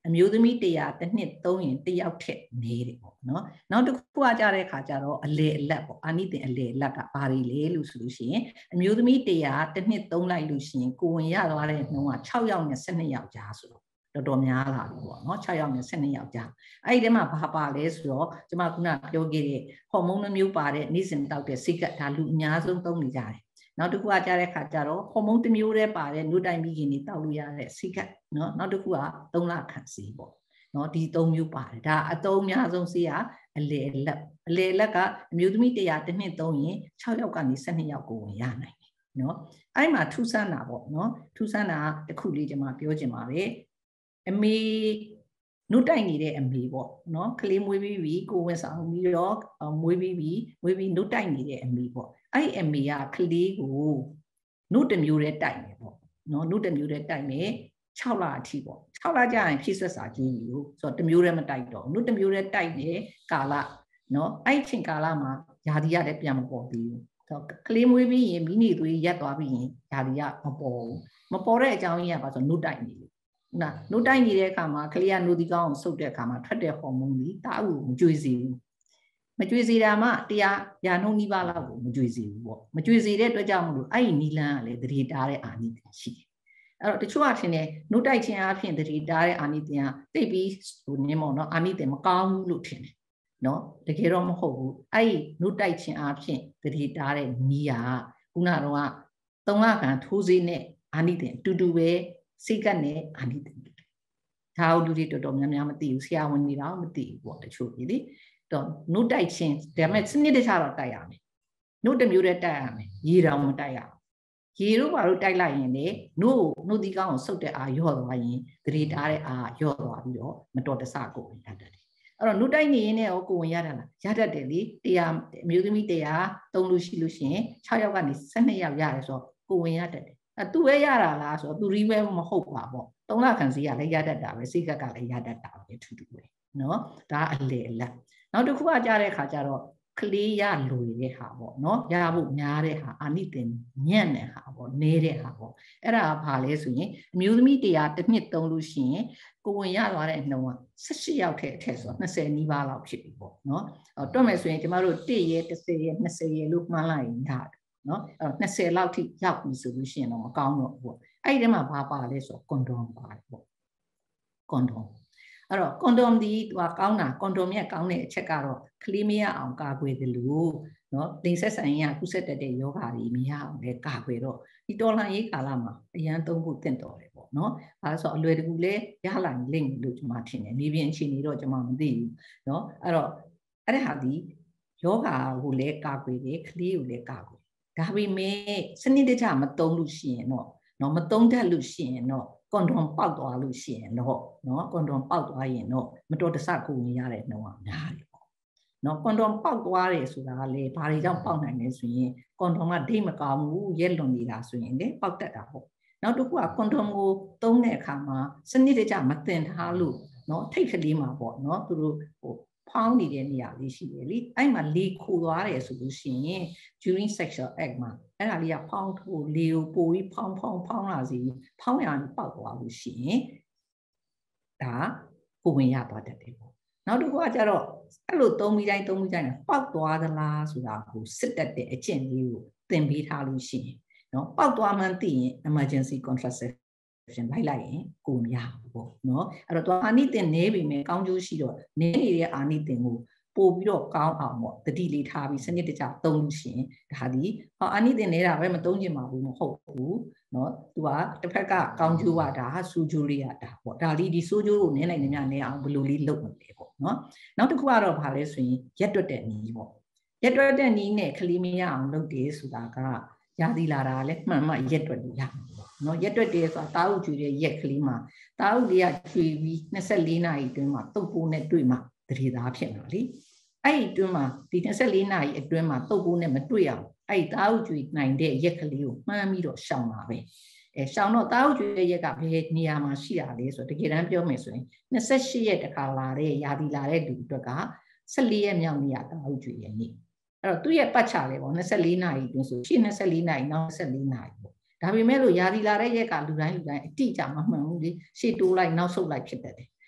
အမျိုးသမီး100တစ်နှစ်သုံးရင်1ယောက်ထက်နေတယ်ပေါ့နော်နောက်တစ်ခုကကြတဲ့ခါကျတော့အလေအလတ်ပေါ့အာနိသင်အလေအလတ်ကဘာတွေလဲလို့ဆိုလို့ရှိရင်အမျိုးသမီး100တစ်နှစ်သုံးလိုက်လို့ရှိရင်ကိုဝင်ရသွားတဲ့နှုန်းက6ယောက်နဲ့12ယောက်ကြားဆိုတော့တော်တော်များလာပြီပေါ့နော်6ယောက်နဲ့12ယောက်ကြားအဲ့ဒီထဲမှာဘာပါလဲဆိုတော့ကျွန်မခုနပြောခဲ့တဲ့ဟော်မုန်းမျိုးပါတဲ့နေ့စဉ်တောက်တဲ့စိတ်ကဒါလူအများဆုံးသုံးနေကြတယ်နောက်တစ်ခုကကြားတဲ့ခါကျတော့ဟော်မုန်းတစ်မျိုးတည်းပါတဲ့နှုတ်တိုင်မိခင်တွေတောက်လို့ရတဲ့စိတ်ကနော်နောက်တစ်ခုက3လခန့်စီပေါ့နော်ဒီ3မျိုးပါတယ်ဒါအသုံးအများဆုံးစီးကအလေလက်ကအမျိုးသမီး100တစ်နှစ်သုံးရင်6ယောက်ကနေ12ယောက်ကိုဝင်ရနိုင်တယ်နော်အဲ့မှာထူးဆန်းတာပေါ့နော်ထူးဆန်းတာတစ်ခုလေးကျွန်မပြောချင်ပါပဲအမေနှုတ်တိုက်နေတဲ့အမေပေါ့နော်ကလေးမွေးပြီးပြီကိုဝင်ဆောင်ပြီးတော့မွေးပြီးနှုတ်တိုက်နေတဲ့အမေပေါ့အဲ့အမေကကလေးကိုနှုတ်တစ်မျိုးတည်းတိုက်နေပေါ့နော်နှုတ်တစ်မျိုးတည်းတိုက်နေ6လအထိပေါ့6လကြာရင်ဖြည့်ဆွတ်စာကြီးပြီလို့ဆိုတော့တစ်မျိုးတည်းမတိုက်တော့နှုတ်တစ်မျိုးတည်းတိုက်နေကာလနော်အဲ့ချိန်ကာလမှာယာဒီရလည်းပြန်မပေါ်သေးဘူးဆိုတော့ကလေးမွေးပြီးရင်မိနေသွေးရက်သွားပြီးရင်ယာဒီရမပေါ်ဘူးမပေါ်တဲ့အကြောင်းရင်းကဘာဆိုနှုတ်တိုက်နေလို့နော်နှုတ်တိုက်နေတဲ့အခါမှာကလေးကနှုတ်ဒီကောင်းကိုစုပ်တဲ့အခါမှာထွက်တဲ့ဟော်မုန်းကြီးတာအုပ်မကြွေစေဘူးမကြွေစေတာမှတရားရာနှုန်းနီးပါးလောက်ကိုမကြွေစေဘူးပေါ့မကြွေစေတဲ့အတွက်ကြောင့်မလို့အဲ့ဒီနီလန်းကလည်းတတိတာတဲ့အာနိသင်ရှိတယ်အဲ့တော့တချို့အထင်နဲ့နှုတ်တိုက်ခြင်းအပြင်တတိတာတဲ့အာနိသင်ကသိပြီးဟိုနင်းမော်နော်အာနိသင်မကောင်းဘူးလို့ထင်တယ်နော်တကယ်တော့မဟုတ်ဘူးအဲ့ဒီနှုတ်တိုက်ခြင်းအပြင်တတိတာတဲ့နီးကခုနကတော့3လခံထိုးစေးနဲ့အာနိသင်အတူတူပဲစိတ်ကနဲ့အာနိသင်ဒါကိုလူတွေတော်တော်များများမသိဘူးဆရာဝန်တွေတော့မသိဘူးပေါ့တချို့ကြီးလေတော့နှုတ်တိုက်ခြင်းဒါပေမဲ့စနစ်တကျတော့တိုက်ရမယ်နှုတ်တစ်မျိုးတည်းတိုက်ရမယ်ရေတောင်မတိုက်ရဘူးရေတို့ဘာလို့တိုက်လိုက်ရင်လေနှုတ်ဒီကောင်းကိုစုပ်တဲ့အာရော့သွားရင်သတိတားတဲ့အာရော့သွားပြီးတော့မတော်တဆကိုဝင်ရတတ်တယ်အဲ့တော့နှုတ်တိုက်နေရင်လည်းကိုဝင်ရတာလားရတတ်တယ်လေတရားအမျိုးသမီးတရားသုံးလို့ရှိလို့ရှိရင်6ယောက်ကနေ12ယောက်ရတယ်ဆိုတော့ကိုဝင်ရတတ်တယ်သူပဲရတာလားဆိုတော့သူရီးပဲမဟုတ်ပါပေါ့3လခန့်စီကလည်းရတတ်တာပဲစိတ်ကလည်းရတတ်တာပဲထူးထူးပဲနော်ဒါအလေအလတ်နောက်တစ်ခုကကြားတဲ့အခါကျတော့ကလေးရလွေတဲ့ဟာပေါ့နော်ရဖို့များတဲ့ဟာအာနိသင်ညံ့တဲ့ဟာပေါ့နေတဲ့ဟာပေါ့အဲ့ဒါဘာလဲဆိုရင်အမျိုးသမီး100တစ်နှစ်သုံးလို့ရှိရင်ကိုဝင်ရသွားတဲ့နှုန်းက18ယောက်ထဲအထက်ဆို20နီးပါးလောက်ဖြစ်ပြီပေါ့နော်တွက်မယ်ဆိုရင်ကျမတို့1ရဲ10ရဲ20ရဲလို့မှန်းလိုက်ရင်ရတယ်နော်အဲ့20လောက်ထိရောက်ပြီဆိုလို့ရှိရင်တော့မကောင်းတော့ဘူးပေါ့အဲ့ဒီထဲမှာဘာပါလဲဆိုတော့ကွန်ဒုံပါတယ်ပေါ့ကွန်ဒုံအဲ့တော့ကွန်ဒုံဒီသူကကောင်းတာကွန်ဒုံရဲ့ကောင်းတဲ့အချက်ကတော့ကလေးမရအောင်ကာကွယ်တယ်လို့နော်လိင်ဆက်ဆံရေးကကုဆက်တဲ့ယောဂါတွေမရအောင်လည်းကာကွယ်တော့ဒီတော်လှန်ရေးကာလမှာအရန်သုံးဖို့တင့်တော်တယ်ပေါ့နော်အဲဆိုအလွယ်တကူလဲရလာလိမ့်လို့ကျွန်မထင်တယ်နေပြင်အခြေအနေတော့ကျွန်မမသိဘူးနော်အဲ့တော့အဲ့ဒါဟာဒီယောဂါကိုလည်းကာကွယ်တယ်ကလေးကိုလည်းကာကွယ်ဒါပေမဲ့စနစ်တကျမသုံးလို့ရှိရင်တော့မသုံးတတ်လို့ရှိရင်တော့ကွန်ဒုံပေါက်သွားလို့ရှိရင်တော့နော်ကွန်ဒုံပေါက်သွားရင်တော့မတော်တဆကိုဝင်ရတဲ့နှုန်းကများတယ်ပေါ့နော်ကွန်ဒုံပေါက်သွားတယ်ဆိုတာကလေဘာတွေကြောင့်ပေါက်နိုင်လဲဆိုရင်ကွန်ဒုံကဒိတ်မကောင်းဘူးရက်လွန်နေတာဆိုရင်လေပေါက်တတ်တာပေါ့နောက်တစ်ခုကကွန်ဒုံကိုသုံးတဲ့အခါမှာစနစ်တကျမသင်ထားလို့နော်ထိတ်ကလေးမှာပေါ့နော်သူတို့ဟိုဖောင်းနေတဲ့နေရာလေးရှိတယ်လေအဲ့မှာလေခိုသွားတယ်ဆိုလို့ရှိရင် during sexual act မှာအဲ့ဒါလေးကဖောင်းထိုးလေကိုပိုပြီးဖောင်းလာစီဖောင်းရအောင်ပေါက်သွားလို့ရှိရင်ဒါကိုဝင်ရသွားတတ်တယ်ပေါ့နောက်တစ်ခုကကျတော့အဲ့လိုသုံးပြီးတိုင်းပေါက်သွားသလားဆိုတာကိုစစ်တတ်တဲ့အကျင့်လေးကိုသင်ပေးထားလို့ရှိရင်နော်ပေါက်သွားမှန်းသိရင် emergency contraception လိုက်ရင်ကိုမရဘူးပေါ့နော်အဲ့တော့အာနိသင်နေပြီမယ်ကောင်းကျိုးရှိတော့နေနေတဲ့အာနိသင်ကိုပို့ပြီးတော့ကောင်းအောင်ပေါ့တတိလေးထားပြီးစနစ်တကျသုံးလို့ရှိရင်ဒါဒီအာနိသင်နေတာပဲမသုံးချင်ပါဘူးမဟုတ်ဘူးနော်သူကတစ်ဖက်ကကောင်းကျိုးကဒါဆူဂျိုလေးရတာပေါ့ဒါလေးဒီဆူဂျိုကိုနင်းနိုင်နေများနေအောင်ဘယ်လိုလေးလုပ်မလဲပေါ့နော်နောက်တစ်ခုကတော့ဘာလဲဆိုရင်ရက်တွက်တဲ့နည်းပေါ့ရက်တွက်တဲ့နည်းနဲ့ကလေးမရအောင်လုပ်တယ်ဆိုတာကရာသီလာတာလည်းမှန်မှရက်တွက်လို့ရမှာပေါ့နော်ရက်တွက်တယ်ဆိုတာတာအုပ်ကျွေတဲ့ရက်ကလေးမှာတာအုပ်လေးကကျွေပြီး24နာရီအတွင်းမှာတုပ်ပိုးနဲ့တွေ့မှတရေသားဖြစ်မှာလေအဲ့ဒီအတွင်းမှာဒီ24နာရီအတွင်းမှာတုပ်ပိုးနဲ့မတွေ့အောင်အဲ့ဒီတာအုပ်ကျွေနိုင်တဲ့ရက်ကလေးကိုမှန်းပြီးတော့ရှောင်ပါပဲရှောင်တော့တာအုပ်ကျွေတဲ့ရက်ကဘယ်နေရာမှာရှိတာလဲဆိုတော့တကယ်တမ်းပြောမယ်ဆိုရင်28ရက်တခါလာတဲ့ရာသီလာတဲ့လူအတွက်က14ရက်မြောက်နေ့ကတာအုပ်ကျွေရဲ့နေ့အဲ့တော့သူ့ရဲ့ပတ်ချလေပေါ့24နာရီအတွင်းဆိုရှေ့24နာရီနောက်24နာရီပေါ့ဒါပေမဲ့လို့ယာဒီလာတဲ့ရက်ကလူတိုင်းအတိအကျမမှန်ဘူးလေရှေ့တိုးလိုက်နောက်ဆုတ်လိုက်ဖြစ်တတ်တယ်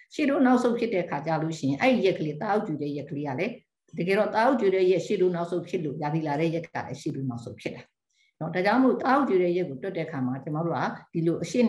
ရှေ့တို့နောက်ဆုတ်ဖြစ်တဲ့ခါကြလို့ရှိရင်အဲ့ဒီရက်ကလေးတာအုပ်ကျူတဲ့ရက်ကလေးကလည်းတကယ်တော့တာအုပ်ကျူတဲ့ရက်ရှေ့တို့နောက်ဆုတ်ဖြစ်လို့ရာသီလာတဲ့ရက်ကလည်းရှေ့တို့နောက်ဆုတ်ဖြစ်တာနော်ဒါကြောင့်မို့တာအုပ်ကျူတဲ့ရက်ကိုတွက်တဲ့ခါမှာကျွန်တော်တို့ကဒီလိုအရှေ့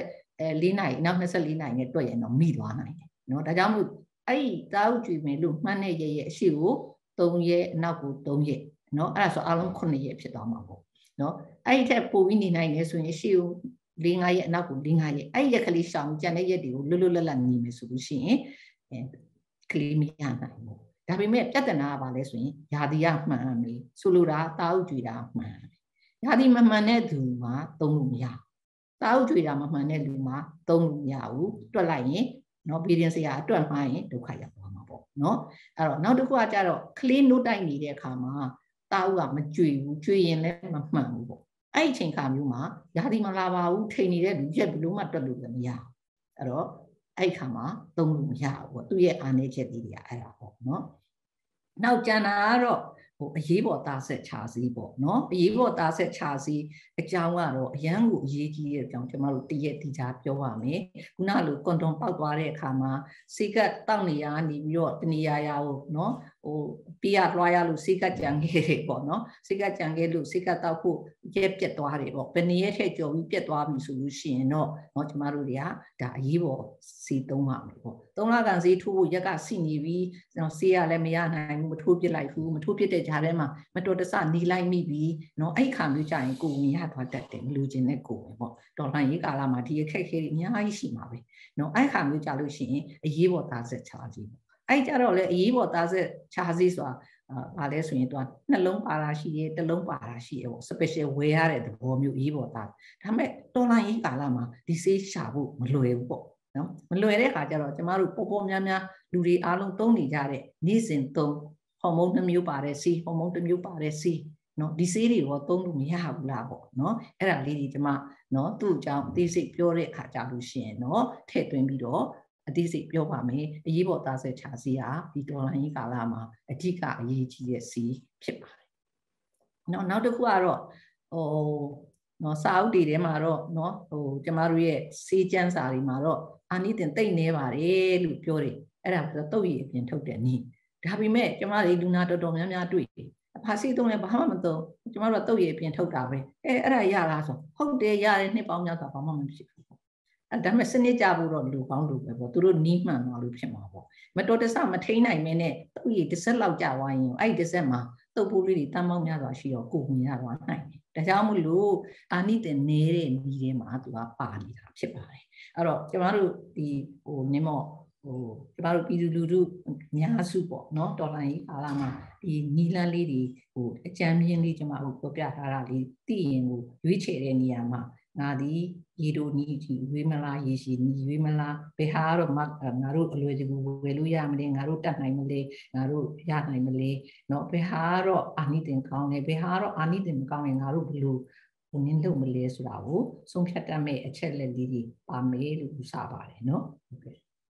24နာရီနောက်24နာရီနဲ့တွက်ရင်တော့မိသွားနိုင်တယ်နော်ဒါကြောင့်မို့အဲ့ဒီတာအုပ်ကျူမယ်လို့မှန်းတဲ့ရက်ရဲ့အရှေ့ကို3ရက်အနောက်ကို3ရက်နော်အဲ့ဒါဆိုအလုံး9ရက်ဖြစ်သွားမှာပေါ့နော်အဲ့ဒီထက်ပိုပြီးနေနိုင်တယ်ဆိုရင်ရှေ့ကို4-5ရက်အနောက်ကို4-5ရက်အဲ့ဒီရက်ကလေးရှောင်ကြံတဲ့ရက်တွေကိုလွတ်လွတ်လပ်လပ်နေမယ်ဆိုလို့ရှိရင်ကလေးမရနိုင်ဘူးဒါပေမဲ့ပြဿနာကဘာလဲဆိုရင်ယာတိကမှန်ရမယ်ဆိုလိုတာတာအုပ်ကြွေတာမှန်ယာတိမမှန်တဲ့သူမှာသုံးလို့မရတာအုပ်ကြွေတာမမှန်တဲ့လူမှာသုံးလို့မရဘူးတွက်လိုက်ရင်နော်ပြည်ရင်စရာအတွက်မှားရင်ဒုက္ခရောက်သွားမှာပေါ့နော်အဲ့တော့နောက်တစ်ခုကကြတော့ကလေးနို့တိုက်နေတဲ့အခါမှာတာအုပ်ကမကြွေဘူးကြွေရင်လည်းမမှန်ဘူးပေါ့အဲ့ဒီအချိန်ခါမျိုးမှာယာတိမလာပါဘူးထိန်နေတဲ့လူရက်ဘလို့မှတွက်လို့လည်းမရအဲ့တော့အဲ့ခါမှာသုံးလို့မရဘူးပေါ့သူ့ရဲ့အားနည်းချက်တွေအဲ့ဒါပေါ့နော်နောက်ကျန်တာကတော့အရေးပေါ်သားဆက်ချာစီးပေါ့နော်အရေးပေါ်သားဆက်ချာစီးအကြောင်းကတော့အရန်ကိုအရေးကြီးတဲ့အကြောင်းကျွန်တော်တို့တရက်တီချာပြောပါမယ်ခုနလိုကွန်ဒွန်ပေါက်သွားတဲ့အခါမှာစိတ်ကတောက်နေရနေပြီးတော့တနေရာရာကိုနော်ပြရလွှားရလို့စိတ်ကကြံခဲ့တယ်ပေါ့နော်စိတ်ကကြံခဲ့လို့စိတ်ကတောက်ဖို့ရက်ပြက်သွားတယ်ပေါ့ဘယ်နည်းထက်ကြော်ပြီးပြက်သွားပြီဆိုလို့ရှိရင်တော့နော်ကျွန်တော်တို့တွေကဒါအရေးပေါ်စီသုံးပါမယ်ပေါ့3လကန်စီထိုးဖို့ရက်ကစီနေပြီးစီရလည်းမရနိုင်ဘူးမထိုးပြစ်လိုက်ဘူးမထိုးပြစ်တဲ့ကြားထဲမှာမတော်တဆနီးလိုက်မိပြီးနော်အဲ့ခါမျိုးကြရင်ကိုယ်ဝင်ရသွားတတ်တယ်မလူချင်းနဲ့ကိုယ်ပဲပေါ့တော်လှန်ရေးကာလမှာဒီအခက်အခဲတွေအများကြီးရှိမှာပဲနော်အဲ့ခါမျိုးကြလို့ရှိရင်အရေးပေါ်သားဆက်ချာစီပေါ့အဲ့ကြတော့လေအရေးပေါ်သားဆက်ချာစီဆိုတာဘာလဲဆိုရင်သူကနှလုံးပါတာရှိတယ်တစ်လုံးပါတာရှိတယ်ပေါ့ special ဝယ်ရတဲ့သဘောမျိုးအရေးပေါ်သားဒါပေမဲ့တော်လှန်ရေးကာလမှာဒီဆေးရှာဖို့မလွယ်ဘူးပေါ့နော်မလွယ်တဲ့ခါကျတော့ကျမတို့ပေါ်များများလူတွေအားလုံးသုံးနေကြတဲ့နေ့စဉ်သုံးဟော်မုန်း2မျိုးပါတဲ့ဆေးဟော်မုန်း1မျိုးပါတဲ့ဆေးနော်ဒီဆေးတွေရောသုံးလို့မရဘူးလားပေါ့နော်အဲ့ဒါလေးဒီကျမနော်သူ့အကြောင်းအသေးစိတ်ပြောတဲ့အခါကြလို့ရှိရင်နော်ထည့်သွင်းပြီးတော့အသေးစိတ်ပြောပါမယ်အရေးပေါ်သားဆက်ချာဆေးဟာဒီဒေါ်လာရေးကာလမှာအဓိကအရေးကြီးတဲ့ဆေးဖြစ်ပါတယ်နော်နောက်တစ်ခုကတော့နော်စာအုပ်တွေထဲမှာတော့နော်ကျမတို့ရဲ့ဆေးကျန်းစာတွေမှာတော့အာနိသင်တိတ်နေပါတယ်လို့ပြောတယ်အဲ့ဒါဆိုတော့တုတ်ရည်အပြင်ထုတ်တဲ့နည်းဒါပေမဲ့ကျမတို့လူနာတော်တော်များများတွေ့တယ်ဖာစီသုံးလည်းဘာမှမသုံးကျမတို့ကတုတ်ရည်အပြင်ထုတ်တာပဲအဲ့ဒါရလားဆိုဟုတ်တယ်ရတယ်နှစ်ပေါင်းများစွာဘာမှမဖြစ်ဘူးအဲ့ဒါမဲ့စနစ်ကြဖို့တော့လူကောင်းလူပဲပေါ့သူတို့နီးမှန်သွားလို့ဖြစ်မှာပေါ့မတော်တဆမထိန်နိုင်မင်းနဲ့တုတ်ရည်တစ်စက်လောက်ကြာသွားရင်အဲ့ဒီတစ်စက်မှာတုတ်ပိုးလေးတွေတမ်းပေါင်းများစွာရှိတော့ကိုယ်ဝင်ရသွားနိုင်တယ်ဒါကြောင့်မို့လို့အာနိသင်နေတဲ့နီးထဲမှာသူကပါနေတာဖြစ်ပါတယ်အဲ့တော့ကျမတို့ဒီနင်းမော့ကျမတို့ပြည်သူလူထုအများစုပေါ့နော်တော်လှန်ရေးကာလမှာဒီနီလန်းလေးတွေအကြမ်းမြင့်လေးကျမတို့ပြောပြထားတာလေးသိရင်ကိုရွေးချယ်တဲ့နေရာမှာငါဒီရေတို့နီးကြီးရွေးမလားရေရှိနီးရွေးမလားဘယ်ဟာတော့ငါတို့အလွယ်တကူဝယ်လို့ရမလဲငါတို့တတ်နိုင်မလဲငါတို့ရနိုင်မလဲเนาะဘယ်ဟာတော့အာနိသင်ကောင်းတယ်ဘယ်ဟာတော့အာနိသင်မကောင်းရင်ငါတို့ဘယ်လိုနင်းလို့မလဲဆိုတာကိုဆုံးဖြတ်တတ်မဲ့အချက်လက်လေးတွေပါမယ်လို့ယူဆပါတယ်เนาะဟုတ်ကဲ့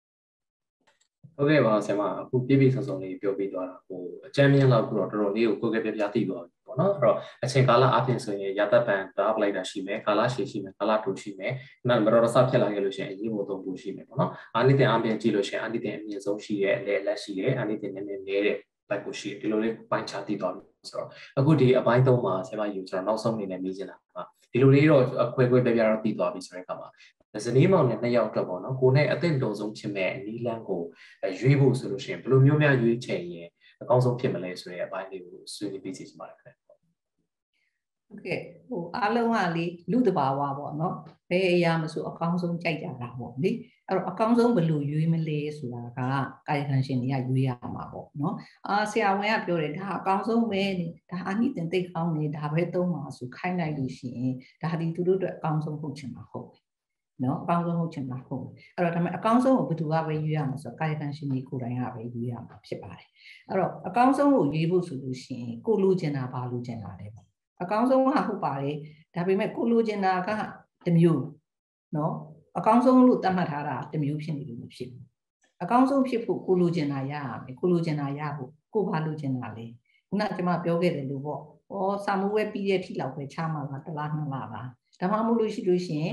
ပါဆရာမအခုပြည့်စုံစုံလေးပြောပြသွားတာအကြမ်းမြင့်လောက်တော့တော်တော်လေးကိုကိုယ်ကပြပြသိသွားပြီပေါ့နော်အဲ့တော့အချိန်ကာလအပြင်ဆိုရင်ရသက်ပံတာပလိုက်တာရှိမယ်ကာလရှည်ရှိမယ်ကာလတိုရှိမယ်နောက်မတော်တဆဖြစ်လာခဲ့လို့ရှိရင်အရေးပေါ်သုံးဖို့ရှိမယ်ပေါ့နော်အာနိသင်အပြင်ကြည့်လို့ရှိရင်အာနိသင်အမြင့်ဆုံးရှိရဲ့အလေလက်ရှိရဲ့အာနိသင်နည်းနည်းနေတဲ့ဘက်ကိုရှိတယ်ဒီလိုလေးပိုင်းခြားသိသွားပြီဆိုတော့အခုဒီအပိုင်း3မှာဆရာမယူကျွန်တော်နောက်ဆုံးအနေနဲ့မေးချင်တာပါဒီလိုလေးတော့အခွဲခွဲပြပြတော့သိသွားပြီဆိုတဲ့အခါမှာဇနီးမောင်နဲ့2ယောက်အတွက်ပေါ့နော်ကိုနဲ့အသင့်တော်ဆုံးဖြစ်မဲ့အနီးလန်းကိုရွေးဖို့ဆိုလို့ရှိရင်ဘယ်လိုမျိုးများရွေးချယ်ရင်အကောင်းဆုံးဖြစ်မလဲဆိုတဲ့အပိုင်းလေးကိုဆွေးနွေးပေးစီချင်ပါတယ်ခင်ဗျဟုတ်ကဲ့အားလုံးကလေလူတဘာဝပေါ့နော်ဘယ်အရာမဆိုအကောင်းဆုံးကြိုက်ကြတာပေါ့လေအဲ့တော့အကောင်းဆုံးဘယ်လိုရွေးမလဲဆိုတာကကာယကံရှင်တွေကရွေးရမှာပေါ့နော်ဆရာဝန်ကပြောတယ်ဒါအကောင်းဆုံးပဲဒါအာနိသင်သိကောင်းနေဒါပဲသုံးပါဆိုခိုင်းလိုက်လို့ရှိရင်ဒါဒီသူတို့အတွက်အကောင်းဆုံးဟုတ်ချင်မှာဟုတ်နော်အကောင်းဆုံးဟုတ်ချင်မှာဟုတ်အဲ့တော့ဒါပေမဲ့အကောင်းဆုံးကိုဘယ်သူကပဲရွေးရမှာဆိုတော့ကာယကံရှင်တွေကိုယ်တိုင်ကပဲရွေးရမှာဖြစ်ပါတယ်အဲ့တော့အကောင်းဆုံးကိုရွေးဖို့ဆိုလို့ရှိရင်ကိုလိုချင်တာဘာလိုချင်တာလဲပေါ့အကောင်းဆုံးကဟုတ်ပါတယ်ဒါပေမဲ့ကိုလိုချင်တာကတစ်မျိုးနော်အကောင်းဆုံးလို့သတ်မှတ်ထားတာတစ်မျိုးဖြစ်နေလို့မဖြစ်ဘူးအကောင်းဆုံးဖြစ်ဖို့ကိုလိုချင်တာရရမယ်ကိုလိုချင်တာရဖို့ကိုဘာလိုချင်တာလဲခုနကကျွန်မပြောခဲ့တယ်လို့ပေါ့စာမိုးဝဲပြီးတဲ့ထိလောက်ပဲချမှာလားတစ်လား2လလားဒါမှမဟုတ်လို့ရှိရင်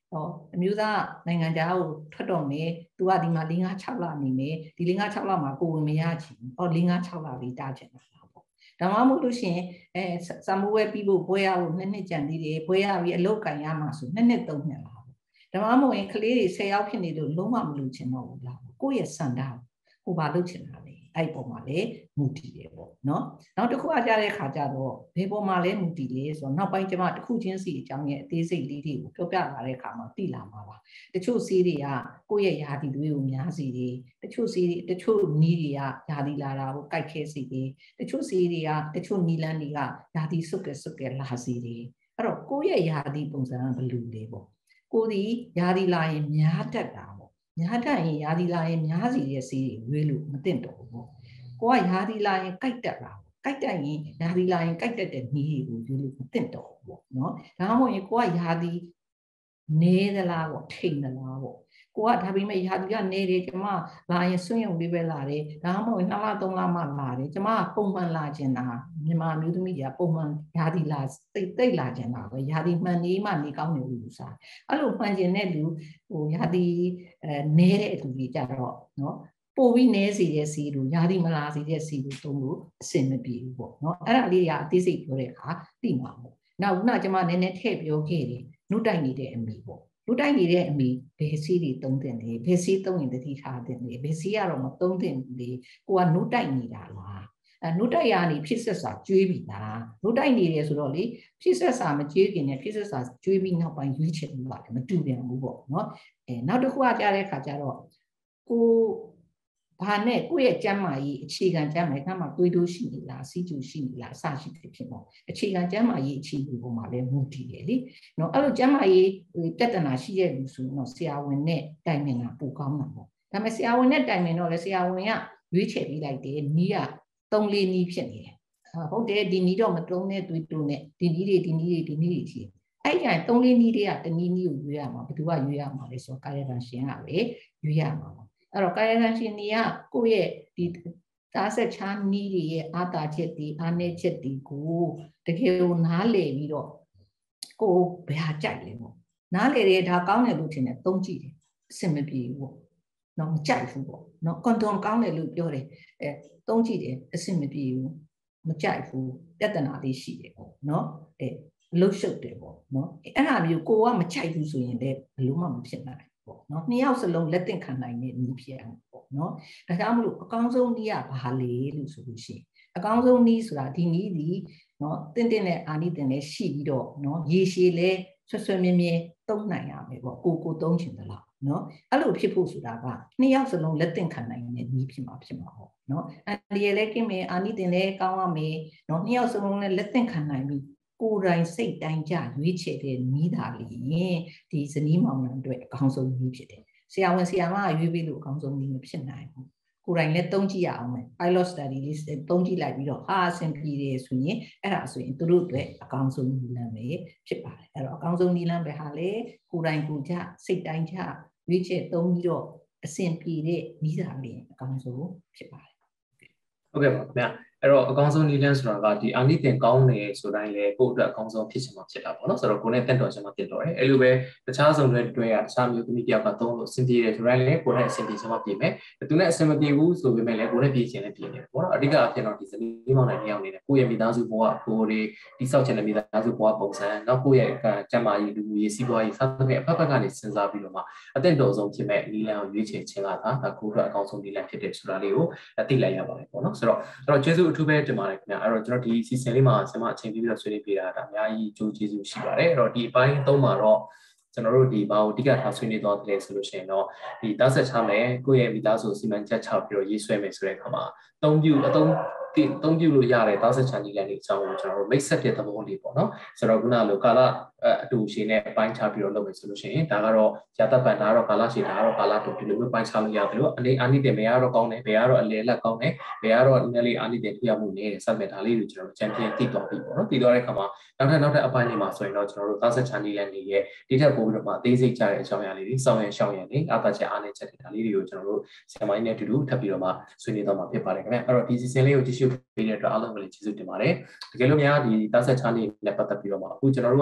အမျိုးသားနိုင်ငံခြားကိုထွက်တော့မယ်သူကဒီမှာ4 5 6လနေမယ်ဒီ4 5 6လမှာကိုဝင်မရချင်4 5 6လလေးတားချင်တာပေါ့ဒါမှမဟုတ်လို့ရှိရင်စာမိုးဝဲပြီးဖို့ဘွဲရဖို့2 နှစ်ကြံသေးတယ်ဘွဲရပြီးအလုပ်ကင်ရမှာဆို2 နှစ် 3 နှစ်လားပေါ့ဒါမှမဟုတ်ရင်ကလေးတွေ10 ယောက်ဖြစ်နေလို့လုံးဝမလုပ်ချင်တော့ဘူးလားကိုယ့်ရဲ့စံတာဟိုဘာလုပ်ချင်တာလဲအဲ့ပေါ်မှာလေမူတည်တယ်ပေါ့နော်နောက်တစ်ခုအကြတဲ့ခါကျတော့ဘယ်ပေါ်မှာလဲမူတည်လဲဆိုတော့နောက်ပိုင်းကျမတစ်ခုချင်းစီအကြောင်းရဲ့အသေးစိတ်လေးတွေကိုပြောပြလာတဲ့အခါမှာသိလာမှာပါတချို့ဆေးတွေကကိုယ့်ရဲ့ယာတီတွေကိုများစီတယ်တချို့ဆေးတွေတချို့နီးတွေကယာတီလာတာကိုကြိုက်ခဲစီတယ်တချို့ဆေးတွေကတချို့နီလန်းတွေကယာတီစုပ်ကဲလာစီတယ်အဲ့တော့ကိုယ့်ရဲ့ယာတီပုံစံကဘယ်လိုလဲပေါ့ကိုယ်ဒီယာတီလာရင်များတတ်တာပေါ့များတတ်ရင်ယာတီလာရင်များစီတဲ့ဆေးတွေဝေးလို့မသင့်တော့ဘူးပေါ့ကိုကယာတီလာရင်ကြိုက်တတ်တာကြိုက်တတ်ရင်ယာတီလာရင်ကြိုက်တတ်တဲ့နီးတွေကိုရွေးလို့မသင့်တော့ဘူးပေါ့နော်ဒါမှမဟုတ်ရင်ကိုကယာတီနေသလားပေါ့ထိန်သလားပေါ့ကိုကဒါပေမဲ့ယာတီကနေတယ်ကျမလာရင်စွန့်ရုံလေးပဲလာတယ်ဒါမှမဟုတ်2 လ 3 လမှလာတယ်ကျမကပုံမှန်လာခြင်းတာမြန်မာမျိုးသမီးတွေကပုံမှန်ယာတီလာတိတ်လာခြင်းတာပဲယာတီမှန်နေမှနေကောင်းတယ်လို့ယူဆအဲ့လိုမှန်ခြင်းတဲ့လူဟိုယာတီနေတဲ့လူကြီးကြတော့နော်ပို့ပြီးနဲစီတဲ့စီတို့ယာတီမလာစီတဲ့စီတို့တုံးလို့အဆင်မပြေဘူးပေါ့နော်အဲ့ဒါလေးကအသေးစိတ်ပြောတဲ့အခါသိမှာပေါ့နောက်ခုနကျမနည်းနည်းထည့်ပြောခဲ့တယ်နှုတ်တိုက်နေတဲ့အမိပေါ့နှုတ်တိုက်နေတဲ့အမိဘယ်စီတွေသုံးတင်လဲဘယ်စီသုံးရင်တတိထားတင်လဲဘယ်စီကတော့မသုံးတင်ဘူးလေကိုကနှုတ်တိုက်နေတာလားနှုတ်တိုက်ရနေဖြစ်ဆက်စာကျွေးပြီလားနှုတ်တိုက်နေတယ်ဆိုတော့လေဖြစ်ဆက်စာမကျွေးခင်နဲ့ဖြစ်ဆက်စာကျွေးပြီးနောက်ပိုင်းရွေးချယ်လို့ပါတယ်မတူပြန်ဘူးပေါ့နော်နောက်တစ်ခုကကြားတဲ့ခါကျတော့ကိုဘာနဲ့ကိုယ့်ရဲ့ကျန်းမာရေးအခြေခံကျန်းမာရေးကမှတွေးတိုးရှိနေလားစီးကျူရှိနေလားအစရှိတဲ့ဖြစ်ပေါ့အခြေခံကျန်းမာရေးအခြေအနေပေါ်မှာလည်းမူတည်တယ်လေနော်အဲ့လိုကျန်းမာရေးပြဿနာရှိတဲ့လူဆိုတော့ဆရာဝန်နဲ့တိုင်ပင်တာပိုကောင်းတာပေါ့ဒါပေမဲ့ဆရာဝန်နဲ့တိုင်ပင်တော့လေဆရာဝန်ကရွေးချယ်ပေးလိုက်တယ်နီးက3 4နီးဖြစ်နေတယ်ဟုတ်တယ်ဒီနီးတော့မတုံးနဲ့တွေးတိုးနဲ့ဒီနီးတွေရှိအဲ့ကျရင်3 4နီးတွေကတနီးနီးကိုရွေးရမှာဘယ်သူကရွေးရမှာလဲဆိုတော့ကာယကံရှင်ကပဲရွေးရမှာပေါ့အဲ့တော့ကာယကံရှင်တွေကကိုယ့်ရဲ့ဒီသားဆက်ချားနီးတွေရဲ့အာသာချက်တွေအားနည်းချက်တွေကိုတကယ်ကိုနားလည်ပြီးတော့ကိုဘယ်ဟာကြိုက်လဲပေါ့နားလည်တယ်ဒါကောင်းတယ်လို့ထင်တယ်သုံးကြည့်တယ်အဆင်မပြေဘူးပေါ့နော်မကြိုက်ဘူးပေါ့နော်ကွန်ဒွန်ကောင်းတယ်လို့ပြောတယ်သုံးကြည့်တယ်အဆင်မပြေဘူးမကြိုက်ဘူးပြဿနာလေးရှိတယ်ပေါ့နော်လှုပ်ရှုပ်တယ်ပေါ့နော်အဲ့ဒါမျိုးကိုကမကြိုက်ဘူးဆိုရင်လည်းဘယ်လို့မှမဖြစ်နိုင်ပေါ့နော်2 ယောက်စလုံးလက်သင့်ခံနိုင်တဲ့နည်းဖြစ်အောင်ပေါ့နော်ဒါကြောင့်မလို့အကောင်းဆုံးနည်းကဘာလဲလို့ဆိုလို့ရှိရင်အကောင်းဆုံးနည်းဆိုတာဒီနည်းဒီနော်တင့်တဲ့အာနိသင်နဲ့ရှိပြီးတော့နော်ရေရှည်လဲဆွမြဲမြဲသုံးနိုင်ရမယ်ပေါ့ကိုသုံးချင်သလားနော်အဲ့လိုဖြစ်ဖို့ဆိုတာက2 ယောက်စလုံးလက်သင့်ခံနိုင်တဲ့နည်းဖြစ်မှာပေါ့နော်အဲဒီရဲလဲကင်းမယ်အာနိသင်လဲကောင်းရမယ်နော်2 ယောက်စလုံးလဲလက်သင့်ခံနိုင်ပြီကိုယ်တိုင်စိတ်တိုင်းကြရွေးချယ်တဲ့နည်းသာလျင်ဒီဇနီးမောင်နှံအတွက်အကောင်းဆုံးနည်းဖြစ်တယ်ဆရာဝန်ဆရာမရွေးပေးလို့အကောင်းဆုံးနည်းမဖြစ်နိုင်ဘူးကိုယ်တိုင်လည်းသုံးကြည့်ရအောင်မယ် pilot study လေးသုံးကြည့်လိုက်ပြီးတော့အဆင်ပြေတယ်ဆိုရင်အဲ့ဒါဆိုရင်သူတို့အတွက်အကောင်းဆုံးနည်းလမ်းပဲဖြစ်ပါတယ်အဲ့တော့အကောင်းဆုံးနည်းလမ်းပဲဟာလေကိုယ်တိုင်ကိုကြစိတ်တိုင်းကြရွေးချယ်သုံးပြီးတော့အဆင်ပြေတဲ့နည်းသာလျင်အကောင်းဆုံးဖြစ်ပါတယ်ဟုတ်ကဲ့ပါခင်ဗျာအဲ့တော့အကောင်းဆုံးနည်းလမ်းဆိုတာကဒီအာနိသင်ကောင်းတယ်ဆိုတိုင်းလေကိုယ့်အတွက်အကောင်းဆုံးဖြစ်ချင်မှဖြစ်တာပေါ့နော်ဆိုတော့ကိုယ်နဲ့တက်တော်ချင်မှဖြစ်တော့တယ်အဲ့လိုပဲတခြားဆုံးတွေတခြားမျိုးသမီးတယောက်ကသုံးလို့အဆင်ပြေတယ်ဆိုတိုင်းလေကိုယ်နဲ့အဆင်ပြေချင်မှပြေမယ်သူနဲ့အဆင်မပြေဘူးဆိုပေမဲ့လည်းကိုယ်နဲ့ပြေချင်လည်းပြေနေတယ်ပေါ့နော်အဓိကအဖြစ်တော့ဒီဇနီးမောင်နှံနှစ်ယောက်နေတယ်ကိုယ့်ရဲ့မိသားစုဘဝကိုယ်တွေတိဆောက်ချင်တဲ့မိသားစုဘဝပုံစံနောက်ကိုယ့်ရဲ့ကျန်းမာရေးလူမှုရေးစီးပွားရေးစသဖြင့်အဖက်ဖက်ကနေစဉ်းစားပြီးတော့မှအသင့်တော်ဆုံးဖြစ်မဲ့နည်းလမ်းကိုရွေးချယ်ခြင်းကဒါကိုယ့်အတွက်အကောင်းဆုံးနည်းလမ်းဖြစ်တယ်ဆိုတာလေးကိုသိလိုက်ရပါတယ်ပေါ့နော်ဆိုတော့ကျေးဇူးအထူးပဲတင်ပါတယ်ခင်ဗျာအဲ့တော့ကျွန်တော်ဒီစီစဉ်လေးမှာဆရာမအချိန်ပြီးတော့ဆွေးနွေးပေးတာဒါအများကြီးကြိုးကျေးဇူးရှိပါတယ်အဲ့တော့ဒီအပိုင်း3မှာတော့ကျွန်တော်တို့ဒီဘာကိုအဓိကထားဆွေးနွေးသွားတယ်ဆိုလို့ရှိရင်တော့ဒီသားဆက်ချမယ်ကိုယ့်ရဲ့မိသားစုစီမံချက်ချပြီးတော့ရေးဆွဲမယ်ဆိုတဲ့အခါမှာအသုံးပြုလို့ရတဲ့သားဆက်ချနည်းလမ်းတွေအကြောင်းကိုကျွန်တော်တို့မိတ်ဆက်တဲ့သဘောလေးပေါ့နော်ဆိုတော့ခုနလိုကာလအတူရှည်နဲ့ပိုင်းခြားပြီးတော့လုပ်မယ်ဆိုလို့ရှိရင်ဒါကတော့ရာသပန်ဒါကတော့ကာလရှည်ဒါကတော့ကာလတူဒီလိုမျိုးပိုင်းခြားလို့ရတယ်လို့အာနိသင်ဘယ်ကတော့ကောင်းတယ်ဘယ်ကတော့အလယ်လက်ကောင်းတယ်ဘယ်ကတော့နည်းနည်းလေးအာနိသင်ပြမှုနေတယ်စသဖြင့်ဒါလေးတွေကျွန်တော်တို့ချန်ပီယံသိသွားပြီပေါ့နော်သိသွားတဲ့အခါမှာနောက်ထပ်အပိုင်းတွေမှာဆိုရင်တော့ကျွန်တော်တို့သားဆက်ချနည်းလမ်းတွေရဲ့ဒီထက်ပိုပြီးတော့မှအသေးစိတ်ကြတဲ့အကြောင်းအရာလေးတွေစောင့်ရရှောင်ရနေအသာချက်အားနည်းချက်တွေဒါလေးတွေကိုကျွန်တော်တို့ဆရာမကြီးနဲ့အတူတူထပ်ပြီးတော့မှဆွေးနွေးသွားမှာဖြစ်ပါတယ်ခင်ဗျအဲ့တော့ဒီစီစဉ်လေးကိုကြည့်ရှုပေးတဲ့အတွက်အားလုံးကိုလည်းကျေးဇူးတင်ပါတယ်တကယ်လို့များဒီသားဆက်ချနည်းနဲ့ပတ်သက်ပြီးတော့မှအခုကျွန်တော်တို့ကတော့ဒါ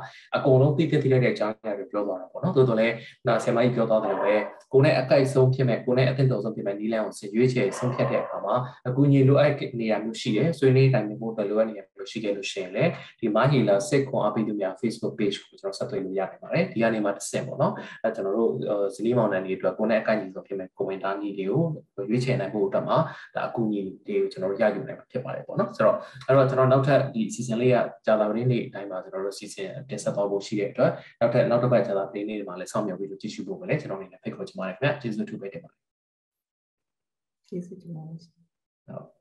အကုန်လုံးသိတဲ့အကြောင်းအရာတွေပြောသွားတာပေါ့နော်သို့တော်လည်းနာဆယ်မကြီးပြောသွားတယ်ပဲကိုယ်နဲ့အကိုက်ဆုံးဖြစ်မဲ့ကိုယ်နဲ့အသင့်တော်ဆုံးဖြစ်မဲ့နီးလန်းကိုရွေးချယ်ဆုံးဖြတ်တဲ့အခါမှာအကူအညီလိုအပ်နေရာမျိုးရှိတယ်ဆွေးနွေးတိုင်းမျိုးပဲလိုအပ်နေရာမျိုးရှိခဲ့လို့ရှိရင်လည်းဒီမာဟီလာစိတ်ခွန်အားပေးသူများ Facebook page ကိုကျွန်တော်ဆက်သွယ်လို့ရနိုင်ပါတယ်ဒီကနေမှတစ်ဆင့်ပေါ့နော်အဲကျွန်တော်တို့ဇနီးမောင်နှံတွေအတွက်ကိုယ်နဲ့အကိုက်ညီဆုံးဖြစ်မဲ့ကိုဝင်သားနည်းတွေကိုရွေးချယ်နိုင်ဖို့အတွက်မှာဒါအကူအညီတွေကိုကျွန်တော်တို့ရယူနိုင်မှာဖြစ်ပါတယ်ပေါ့နော်ဆိုတော့အဲ့တော့ကျွန်တော်နောက်ထပ်ဒီအစီအစဉ်လေးကကြာသာပတေးနေ့အတိုင်းမှာကျွန်တော်တို့အစီအစဉ်တင်ဆက်သွားဖို့ရှိတဲ့အတွက်နောက်တစ်ပတ်ကြာသာပတေးနေ့မှာလည်းစောင့်မျှော်ပြီးကြည့်ရှုဖို့ပဲလေကျွန်တော်အနေနဲ့ဖိတ်ခေါ်ချင်ပါတယ်ခင်ဗျကျေးဇူးတူပဲတင်ပါတယ်ကျေးဇူးတင်ပါတယ်